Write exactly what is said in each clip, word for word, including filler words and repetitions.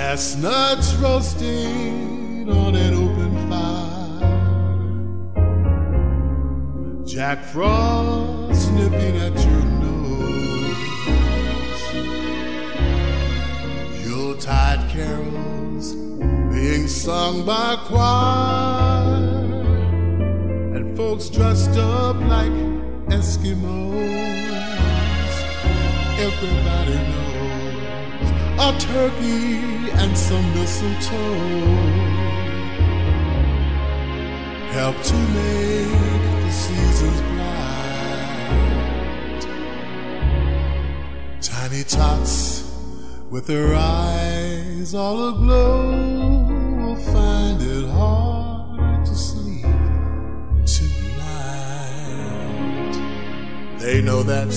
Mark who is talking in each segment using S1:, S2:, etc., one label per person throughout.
S1: chestnuts roasting on an open fire, Jack Frost nipping at your nose, Yuletide carols being sung by choir, and folks dressed up like Eskimos. Everybody knows a turkey and some mistletoe help to make the seasons bright. Tiny tots with their eyes all aglow will find it hard to sleep tonight. They know that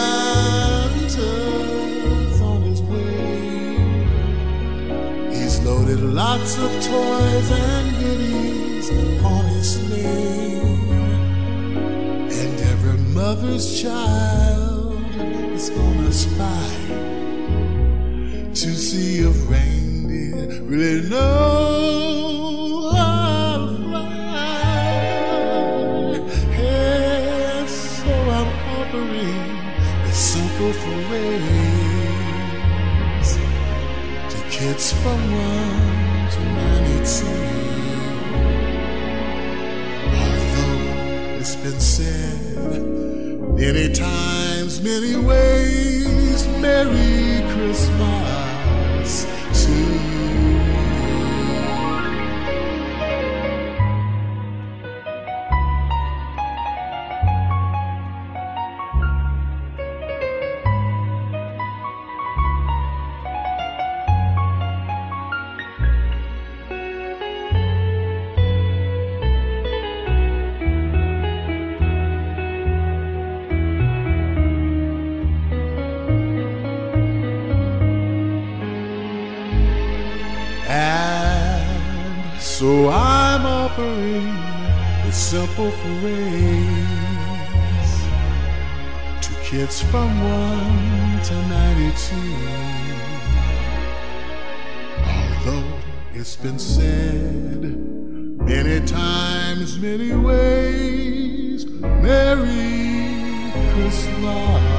S1: Santa's on his way. He's loaded lots of toys and goodies on his sleigh, and every mother's child is gonna spy to see if reindeer really know how to fly. And so I'm offering a simple phrase to kids from one to ninety-two. Although it's been said many times, many ways, Merry Christmas to you. And so I'm offering a simple phrase to kids from one to ninety-two. Although it's been said many times, many ways, Merry Christmas.